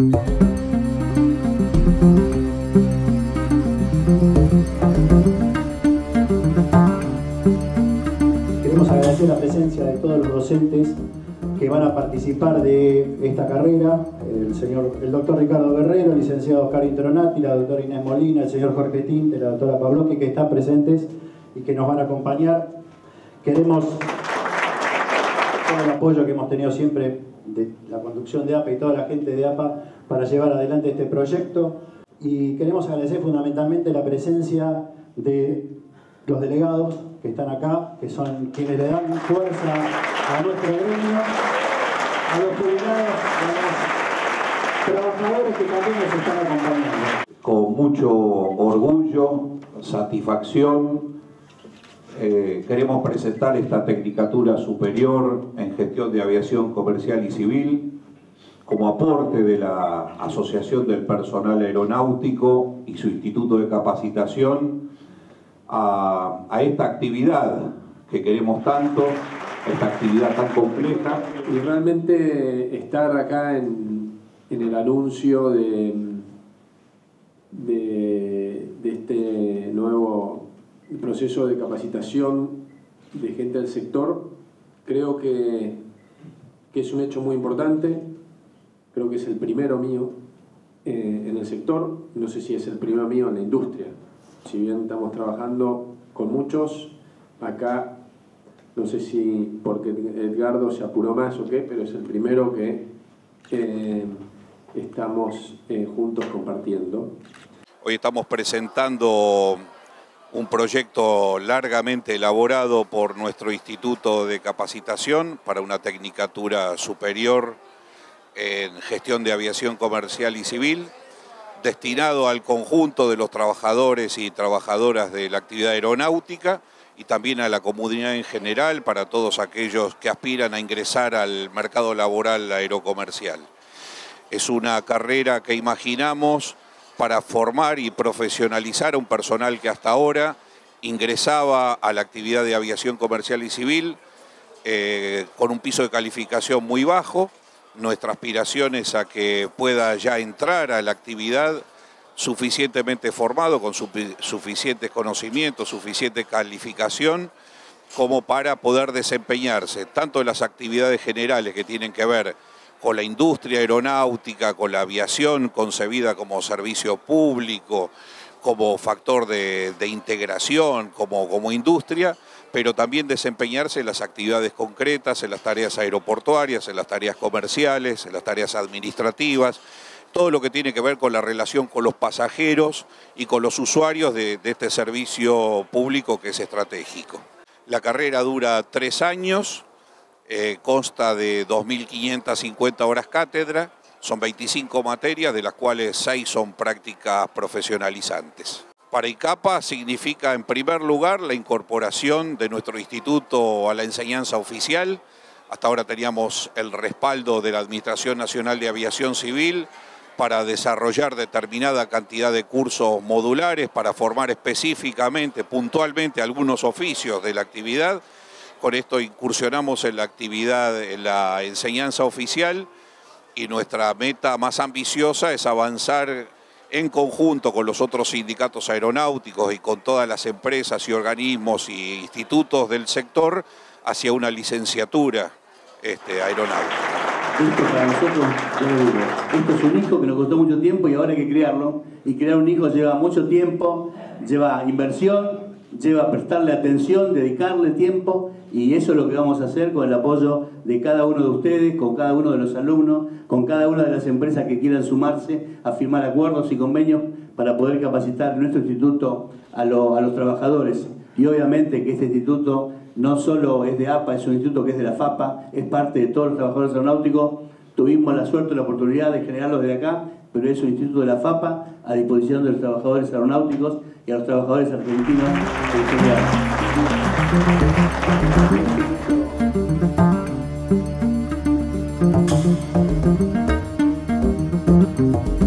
Queremos agradecer la presencia de todos los docentes que van a participar de esta carrera, el doctor Ricardo Guerrero, el licenciado Oscar Intronati, la doctora Inés Molina, el señor Jorge Tinte, la doctora Pavlovsky, que están presentes y que nos van a acompañar. Queremos todo el apoyo que hemos tenido siempre de la conducción de APA y toda la gente de APA para llevar adelante este proyecto, y queremos agradecer fundamentalmente la presencia de los delegados que están acá, que son quienes le dan fuerza a nuestro gremio, a los jubilados, a los trabajadores que también nos están acompañando. Con mucho orgullo, satisfacción, queremos presentar esta Tecnicatura Superior en Gestión de Aviación Comercial y Civil como aporte de la Asociación del Personal Aeronáutico y su Instituto de Capacitación a esta actividad que queremos tanto, esta actividad tan compleja. Y realmente estar acá en el anuncio de este nuevo proceso de capacitación de gente del sector, creo que es un hecho muy importante. Creo que es el primero mío en el sector, no sé si es el primero mío en la industria. Si bien estamos trabajando con muchos, acá no sé si porque Edgardo se apuró más o qué, pero es el primero que estamos juntos compartiendo. Hoy estamos presentando un proyecto largamente elaborado por nuestro Instituto de Capacitación para una Tecnicatura Superior en Gestión de Aviación Comercial y Civil, destinado al conjunto de los trabajadores y trabajadoras de la actividad aeronáutica y también a la comunidad en general, para todos aquellos que aspiran a ingresar al mercado laboral aerocomercial. Es una carrera que imaginamos para formar y profesionalizar a un personal que hasta ahora ingresaba a la actividad de aviación comercial y civil con un piso de calificación muy bajo. Nuestra aspiración es a que pueda ya entrar a la actividad suficientemente formado, con suficientes conocimientos, suficiente calificación, como para poder desempeñarse tanto en las actividades generales que tienen que ver con la industria aeronáutica, con la aviación concebida como servicio público, como factor de integración, como industria, pero también desempeñarse en las actividades concretas, en las tareas aeroportuarias, en las tareas comerciales, en las tareas administrativas, todo lo que tiene que ver con la relación con los pasajeros y con los usuarios de este servicio público que es estratégico. La carrera dura 3 años, consta de 2.550 horas cátedra, son 25 materias, de las cuales 6 son prácticas profesionalizantes. Para ICAPA significa, en primer lugar, la incorporación de nuestro instituto a la enseñanza oficial. Hasta ahora teníamos el respaldo de la Administración Nacional de Aviación Civil para desarrollar determinada cantidad de cursos modulares, para formar específicamente, puntualmente, algunos oficios de la actividad. Con esto incursionamos en la actividad, en la enseñanza oficial, y nuestra meta más ambiciosa es avanzar en conjunto con los otros sindicatos aeronáuticos y con todas las empresas y organismos y institutos del sector hacia una licenciatura aeronáutica. Esto para nosotros, yo lo digo, esto es un hijo que nos costó mucho tiempo y ahora hay que criarlo. Y criar un hijo lleva mucho tiempo, lleva inversión, lleva prestarle atención, dedicarle tiempo, y eso es lo que vamos a hacer con el apoyo de cada uno de ustedes, con cada uno de los alumnos, con cada una de las empresas que quieran sumarse a firmar acuerdos y convenios para poder capacitar en nuestro instituto a los trabajadores. Y obviamente que este instituto no solo es de APA, es un instituto que es de la FAPA, es parte de todos los trabajadores aeronáuticos. Tuvimos la suerte y la oportunidad de generarlos desde acá, pero es un instituto de la FAPA a disposición de los trabajadores aeronáuticos y a los trabajadores argentinos en general.